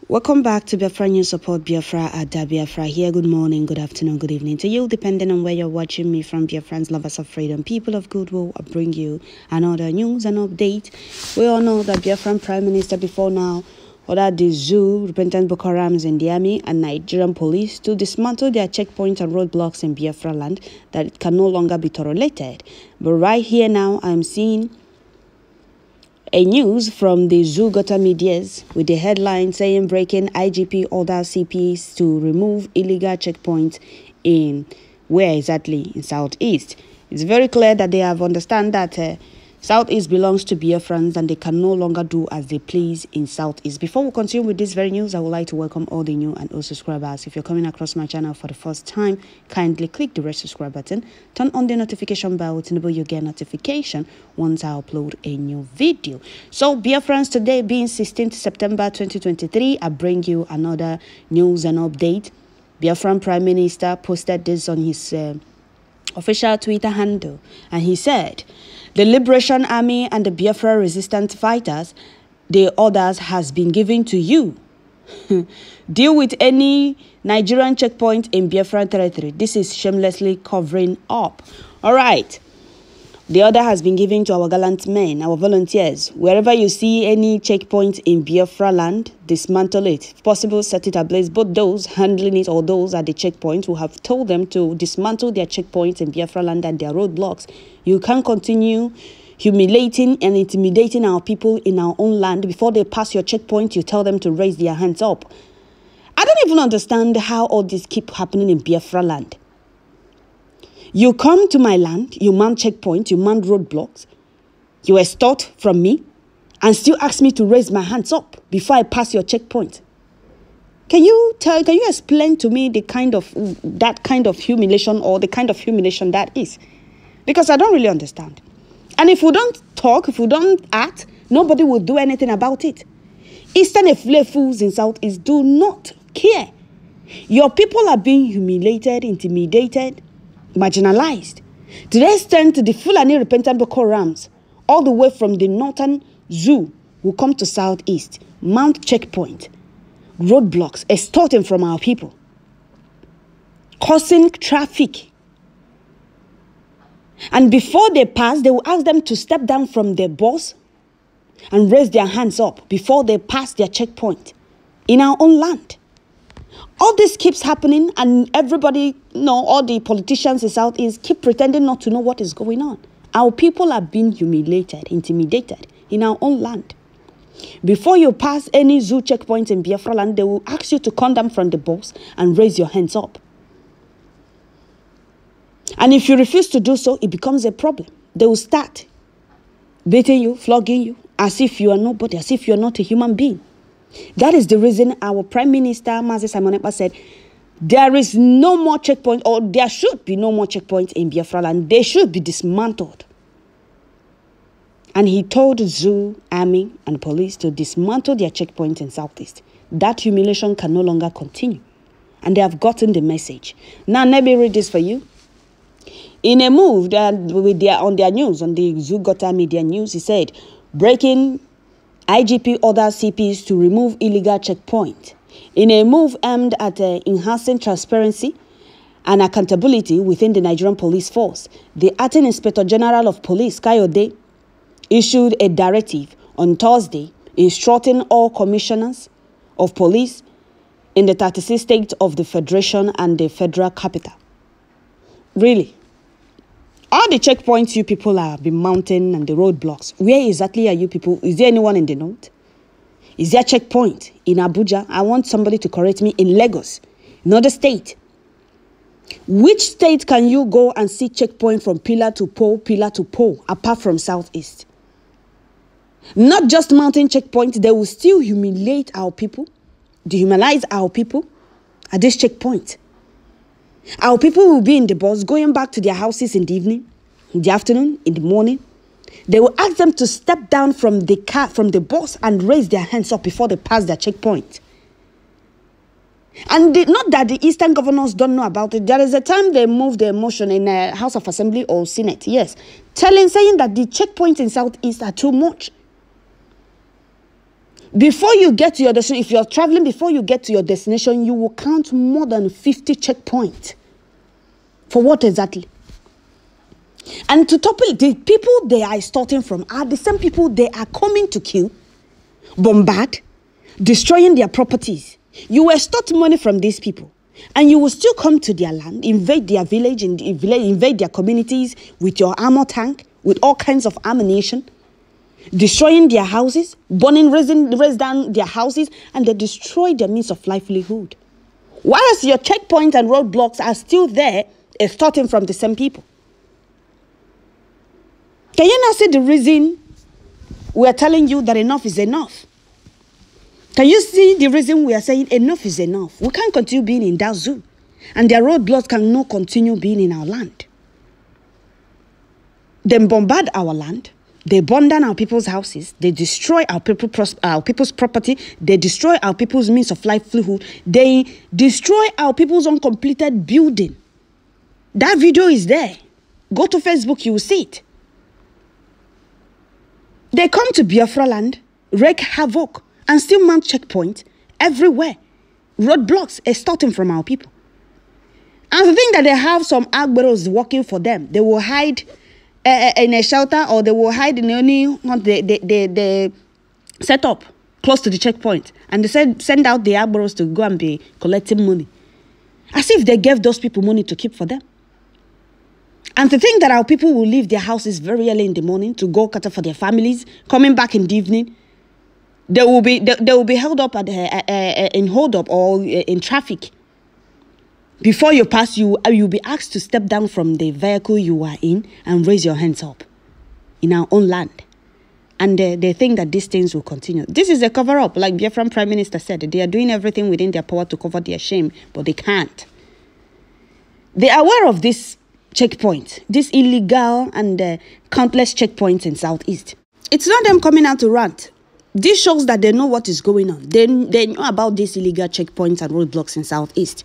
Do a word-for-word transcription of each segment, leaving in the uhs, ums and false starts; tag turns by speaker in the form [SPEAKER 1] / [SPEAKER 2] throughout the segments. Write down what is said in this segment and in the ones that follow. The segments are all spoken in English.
[SPEAKER 1] Welcome back to Biafra News Support Biafra at Biafra here. Good morning, good afternoon, good evening to you, depending on where you're watching me from. Biafrans, lovers of freedom, people of goodwill, I bring you another news and update. We all know that Biafran Prime Minister before now ordered the zoo, repentant Boko Harams in the army and Nigerian police to dismantle their checkpoints and roadblocks in Biafra land, that it can no longer be tolerated. But right here now, I'm seeing a news from the Zoo Gota Medias with the headline saying breaking I G P orders C Ps to remove illegal checkpoints in where exactly? In Southeast. It's very clear that they have understand that uh, Southeast belongs to Biafrans and they can no longer do as they please in Southeast. Before we continue with this very news, I would like to welcome all the new and old subscribers. If you're coming across my channel for the first time, kindly click the red subscribe button, turn on the notification bell to enable you get notification once I upload a new video. So Biafrans, today being sixteenth September twenty twenty-three, I bring you another news and update. Biafran Prime Minister posted this on his uh, official Twitter handle, and he said, "The Liberation Army and the Biafra resistance fighters, the orders has been given to you. Deal with any Nigerian checkpoint in Biafra territory. This is shamelessly covering up." All right. The order has been given to our gallant men, our volunteers. Wherever you see any checkpoint in Biafra land, dismantle it. If possible, set it ablaze. Both those handling it or those at the checkpoint who have told them to dismantle their checkpoints in Biafra land and their roadblocks. You can't continue humiliating and intimidating our people in our own land. Before they pass your checkpoint, you tell them to raise their hands up. I don't even understand how all this keep happening in Biafra land. You come to my land, you mount checkpoints, you mount roadblocks, you extort from me, and still ask me to raise my hands up before I pass your checkpoint. Can you tell? Can you explain to me the kind of that kind of humiliation or the kind of humiliation that is? Because I don't really understand. And if we don't talk, if we don't act, nobody will do anything about it. Eastern Efule fools in Southeast do not care. Your people are being humiliated, intimidated, marginalized. To the extent the Fulani repentant Boko Harams, all the way from the northern zoo, will come to Southeast, mount checkpoint, roadblocks, extorting from our people, causing traffic. And before they pass, they will ask them to step down from their bus and raise their hands up before they pass their checkpoint in our own land. All this keeps happening, and everybody, you know, all the politicians in Southeast keep pretending not to know what is going on. Our people are being humiliated, intimidated in our own land. Before you pass any zoo checkpoint in Biafra land, they will ask you to come down from the bus and raise your hands up. And if you refuse to do so, it becomes a problem. They will start beating you, flogging you, as if you are nobody, as if you are not a human being. That is the reason our Prime Minister, Mazi Simon Ekpa, said there is no more checkpoint, or there should be no more checkpoint in Biafra land. They should be dismantled. And he told Zoo, Army, and police to dismantle their checkpoint in Southeast. That humiliation can no longer continue. And they have gotten the message. Now, let me read this for you. In a move that with their, on their news, on the Zoo Gota Media News, he said, breaking I G P orders C Ps to remove illegal checkpoint. In a move aimed at uh, enhancing transparency and accountability within the Nigerian police force, the Acting Inspector General of Police, Kayode, issued a directive on Thursday instructing all commissioners of police in the thirty-six states of the Federation and the Federal Capital. Really? All the checkpoints you people have been mounting and the roadblocks, where exactly are you people? Is there anyone in the north? Is there a checkpoint in Abuja? I want somebody to correct me. In Lagos, another state. Which state can you go and see checkpoint from pillar to pole, pillar to pole, apart from Southeast? Not just mountain checkpoints, they will still humiliate our people, dehumanize our people at this checkpoint. Our people will be in the bus going back to their houses in the evening, in the afternoon, in the morning. They will ask them to step down from the car, from the bus, and raise their hands up before they pass their checkpoint. And the, not that the Eastern governors don't know about it. There is a time they moved the motion in a House of Assembly or Senate, yes, telling, saying that the checkpoints in Southeast are too much. Before you get to your destination, if you're traveling, before you get to your destination, you will count more than fifty checkpoints. For what exactly? And to top it, the people they are starting from are the same people they are coming to kill, bombard, destroying their properties. You will extort money from these people, and you will still come to their land, invade their village, and invade their communities with your armor tank, with all kinds of ammunition, destroying their houses, burning, raising, raise down their houses, and they destroy their means of livelihood. Whereas your checkpoints and roadblocks are still there, extorting from the same people. Can you now see the reason we are telling you that enough is enough? Can you see the reason we are saying enough is enough? We can't continue being in that zoo. And their roadblocks cannot continue being in our land. They bombard our land. They burn down our people's houses. They destroy our, people, our people's property. They destroy our people's means of livelihood. They destroy our people's uncompleted building. That video is there. Go to Facebook, you will see it. They come to Biafra land, wreak havoc, and still mount checkpoints everywhere. Roadblocks extorting from our people. And the thing that they have some Agberos working for them, they will hide uh, in a shelter, or they will hide in any they they they, they set up close to the checkpoint, and they send send out the Agberos to go and be collecting money, as if they gave those people money to keep for them. And to think that our people will leave their houses very early in the morning to go cater for their families, coming back in the evening, they will be they, they will be held up at uh, uh, in hold up or uh, in traffic. Before you pass, you you'll be asked to step down from the vehicle you are in and raise your hands up in our own land. And uh, they think that these things will continue. This is a cover-up, like Biafran Prime Minister said. They are doing everything within their power to cover their shame, but they can't. They are aware of this checkpoint, this illegal and uh, countless checkpoints in Southeast. It's not them coming out to rant. This shows that they know what is going on. They, they know about these illegal checkpoints and roadblocks in Southeast.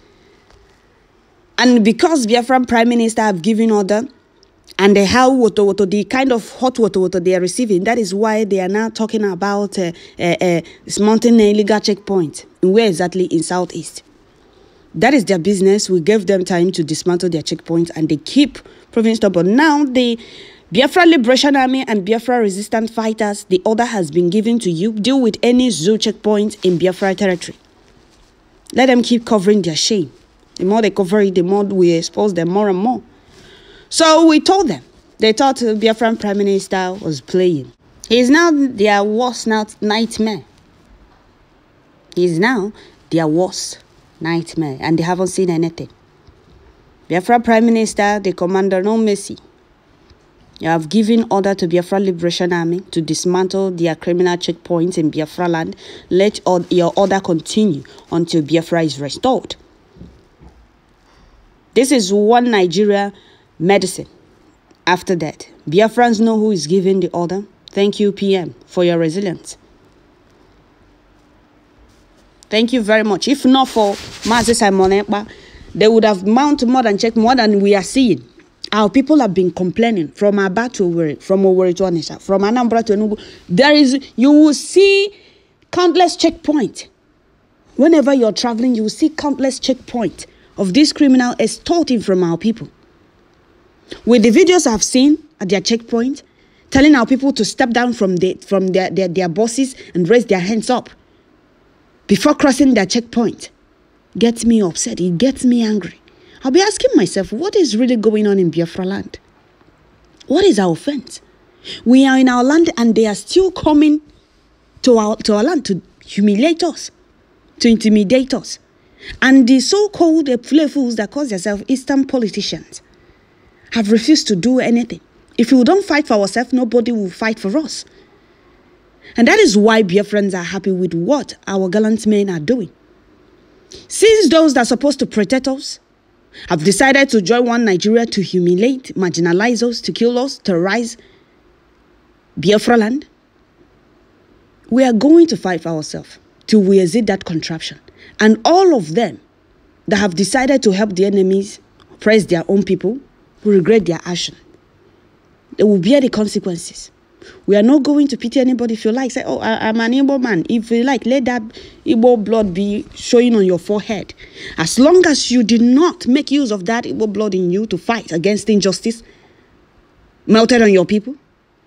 [SPEAKER 1] And because Biafran Prime Minister have given order, and the how water, water, the kind of hot water, water they are receiving, that is why they are now talking about uh, uh, uh, mounting an illegal checkpoint. Where exactly? In Southeast. That is their business. We gave them time to dismantle their checkpoints, and they keep proving stubborn. Now, the Biafra Liberation Army and Biafra resistant fighters, the order has been given to you. Deal with any zoo checkpoint in Biafra territory. Let them keep covering their shame. The more they cover it, the more we expose them more and more. So we told them. They thought the Biafran Prime Minister was playing. He is now their worst nightmare. He is now their worst nightmare, and they haven't seen anything. Biafra Prime Minister, the commander, no mercy. You have given order to Biafra Liberation Army to dismantle their criminal checkpoints in Biafra land. Let your order continue until Biafra is restored. This is one Nigeria medicine. After that, Biafrans know who is giving the order. Thank you, P M, for your resilience. Thank you very much. If not for Mazi Simon Ekpa, they would have mounted more than checked more than we are seeing. Our people have been complaining from Aba to Owerri, from Owerri to Onitsha, from Anambra to Enugu. There is, you will see countless checkpoints. Whenever you're traveling, you will see countless checkpoints of this criminal extorting from our people. With the videos I've seen at their checkpoint, telling our people to step down from, the, from their, their, their bosses and raise their hands up before crossing their checkpoint, gets me upset. It gets me angry. I'll be asking myself, what is really going on in Biafra land? What is our offense? We are in our land and they are still coming to our, to our land to humiliate us, to intimidate us. And the so-called fools that call themselves Eastern politicians have refused to do anything. If we don't fight for ourselves, nobody will fight for us. And that is why Biafrans are happy with what our gallant men are doing. Since those that are supposed to protect us have decided to join one Nigeria to humiliate, marginalize us, to kill us, terrorize Biafra land, we are going to fight for ourselves till we exit that contraption. And all of them that have decided to help the enemies oppress their own people will regret their action. They will bear the consequences. We are not going to pity anybody. If you like, say, oh, I, I'm an Igbo man. If you like, let that Igbo blood be showing on your forehead. As long as you did not make use of that Igbo blood in you to fight against injustice melted on your people,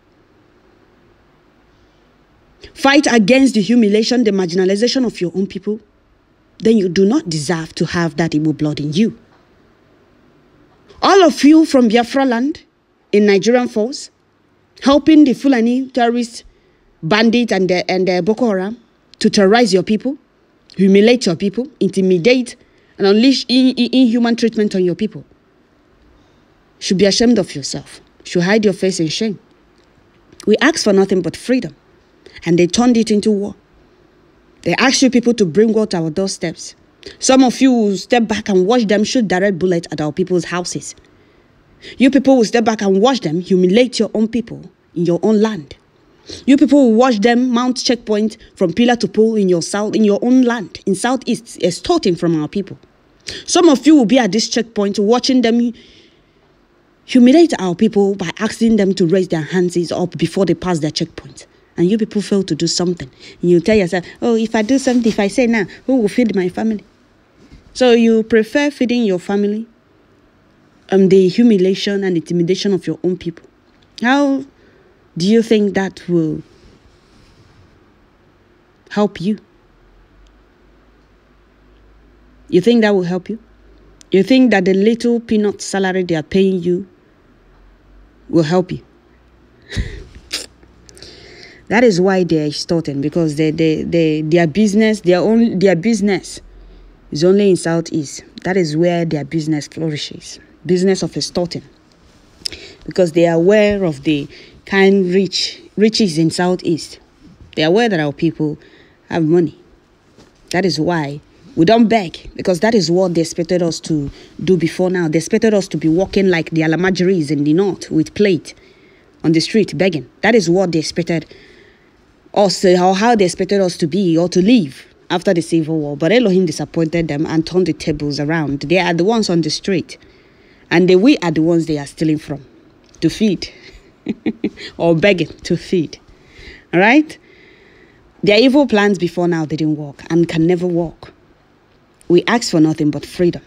[SPEAKER 1] fight against the humiliation, the marginalization of your own people, then you do not deserve to have that Igbo blood in you. All of you from Biafra land in Nigerian force, helping the Fulani terrorists, bandits, and the, and the Boko Haram to terrorize your people, humiliate your people, intimidate, and unleash in, in, inhuman treatment on your people, should be ashamed of yourself. Should hide your face in shame. We asked for nothing but freedom, and they turned it into war. They asked you people to bring war to our doorsteps. Some of you will step back and watch them shoot direct bullets at our people's houses. You people will step back and watch them humiliate your own people in your own land. You people will watch them mount checkpoints from pillar to pole in your south, in your own land, in southeast, extorting from our people. Some of you will be at this checkpoint watching them humiliate our people by asking them to raise their hands up before they pass their checkpoint. And you people fail to do something. And you tell yourself, oh, if I do something, if I say now, who will feed my family? So you prefer feeding your family um, the humiliation and intimidation of your own people. How do you think that will help you? You think that will help you? You think that the little peanut salary they are paying you will help you? That is why they are extorting, because they, they, they, their business, their own, their business is only in Southeast. That is where their business flourishes. Business of extorting. Because they are aware of the kind rich riches in Southeast. They are aware that our people have money. That is why we don't beg, because that is what they expected us to do before now. They expected us to be walking like the Alamajiris in the north with plate on the street begging. That is what they expected us, or how they expected us to be or to live after the Civil War. But Elohim disappointed them and turned the tables around. They are the ones on the street, and they, we are the ones they are stealing from to feed or begging to feed. All right? Their evil plans before now didn't work and can never work. We asked for nothing but freedom.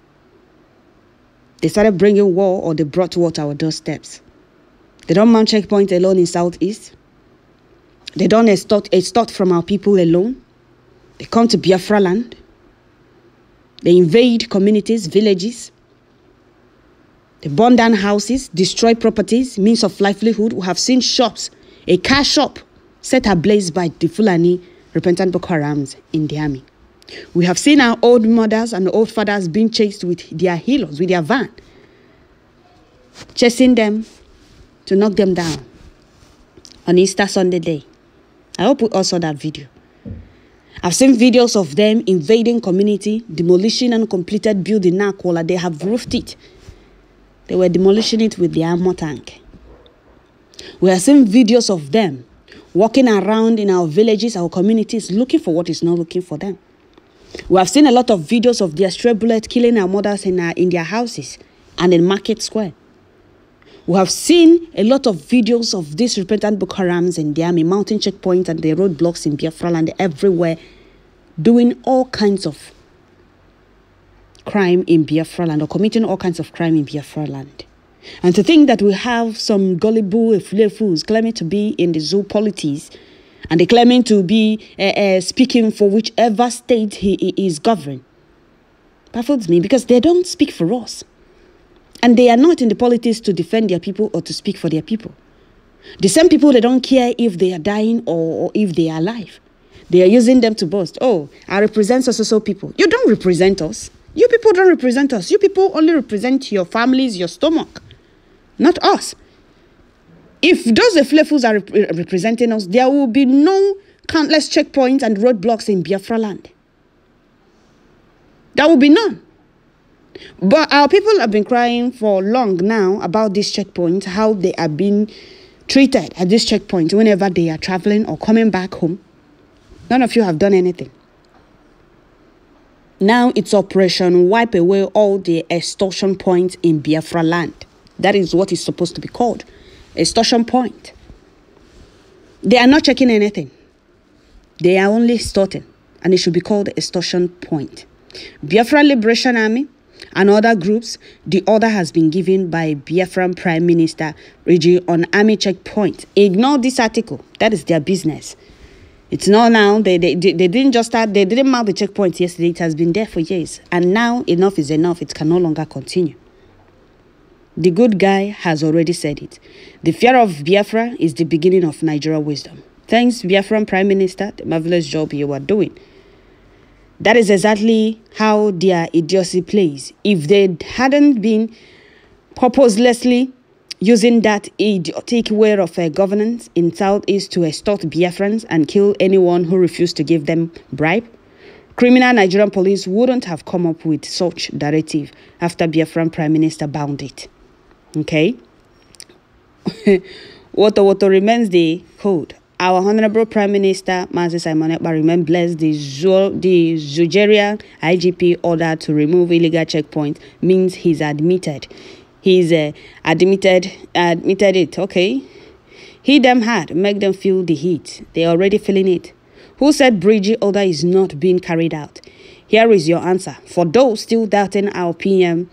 [SPEAKER 1] They started bringing war, or they brought war to our doorsteps. They don't mount checkpoint alone in Southeast. They don't extort, extort from our people alone. They come to Biafra land. They invade communities, villages. They burn down houses, destroy properties, means of livelihood. We have seen shops, a car shop set ablaze by the Fulani repentant Boko Harams in the army. We have seen our old mothers and old fathers being chased with their helos, with their van, chasing them to knock them down on Easter Sunday day. I hope we all saw that video. I've seen videos of them invading community, demolishing uncompleted building Nakola. They have roofed it. They were demolishing it with their armor tank. We have seen videos of them walking around in our villages, our communities, looking for what is not looking for them. We have seen a lot of videos of their stray bullets killing our mothers in, our, in their houses and in Market Square. We have seen a lot of videos of these repentant Boko Harams in the army, mountain checkpoints and the roadblocks in Biafra land everywhere, doing all kinds of crime in Biafra land, or committing all kinds of crime in Biafra land. And to think that we have some gullible fools claiming to be in the zoo polities, and they claiming to be uh, uh, speaking for whichever state he, he is governing, baffles me, because they don't speak for us. And they are not in the politics to defend their people or to speak for their people. The same people, they don't care if they are dying or, or if they are alive. They are using them to boast. Oh, I represent so-so-so people. You don't represent us. You people don't represent us. You people only represent your families, your stomach, not us. If those fools are rep representing us, there will be no countless checkpoints and roadblocks in Biafra land. There will be none. But our people have been crying for long now about this checkpoint, how they are being treated at this checkpoint whenever they are traveling or coming back home. None of you have done anything. Now it's Operation Wipe Away All the Extortion Points in Biafra land. That is what it's supposed to be called. Extortion point. They are not checking anything. They are only starting, and it should be called the extortion point. Biafra Liberation Army and other groups, the order has been given by Biafran Prime Minister Reggie on army checkpoint. Ignore this article. That is their business. It's not now. They, they, they didn't just start. They didn't mark the checkpoint yesterday. It has been there for years. And now enough is enough. It can no longer continue. The good guy has already said it. The fear of Biafra is the beginning of Nigeria wisdom. Thanks, Biafran Prime Minister, the marvelous job you are doing. That is exactly how their idiocy plays. If they hadn't been purposelessly using that idiotic way of uh, governance in Southeast to extort Biafrans and kill anyone who refused to give them bribe, criminal Nigerian police wouldn't have come up with such directive after Biafran Prime Minister bound it. Okay? Water water remains the code. Our Honorable Prime Minister, Mazi Simon Ekpa, remain blessed. The, the Nigeria I G P order to remove illegal checkpoints means he's admitted. He's uh, admitted admitted it, okay? He them hard, make them feel the heat. They're already feeling it. Who said Bridgie order is not being carried out? Here is your answer. For those still doubting our P M,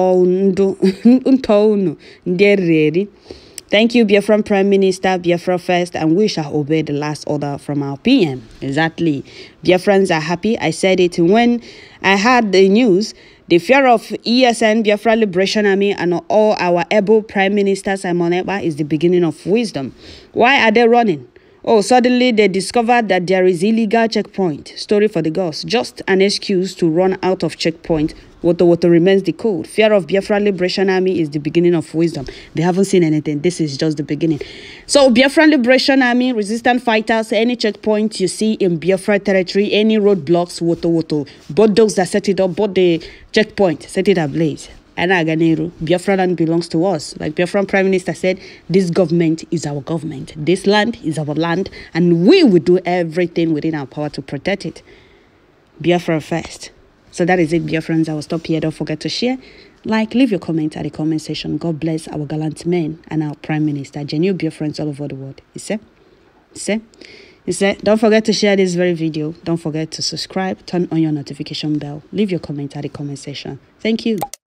[SPEAKER 1] thank you, Biafran Prime Minister, Biafra first, and we shall obey the last order from our P M. Exactly. Biafrans are happy. I said it when I heard the news. The fear of E S N, Biafra Liberation Army, and all our able Prime Minister Simon Ekpa is the beginning of wisdom. Why are they running? Oh, suddenly they discovered that there is illegal checkpoint. Story for the gods. Just an excuse to run out of checkpoint. Water water remains the code. Fear of Biafra Liberation Army is the beginning of wisdom. They haven't seen anything. This is just the beginning. So Biafra Liberation Army, resistant fighters, any checkpoint you see in Biafra territory, any roadblocks, water water. Both those that set it up, both the checkpoint, set it ablaze. And Aganeru, Biafra land belongs to us. Like Biafran Prime Minister said, this government is our government. This land is our land, and we will do everything within our power to protect it. Biafra first. So that is it, Biafrans. I will stop here. Don't forget to share, like, leave your comment at the comment section. God bless our gallant men and our Prime Minister. Genuine Biafrans all over the world. You see? You see? You see? Don't forget to share this very video. Don't forget to subscribe. Turn on your notification bell. Leave your comment at the comment section. Thank you.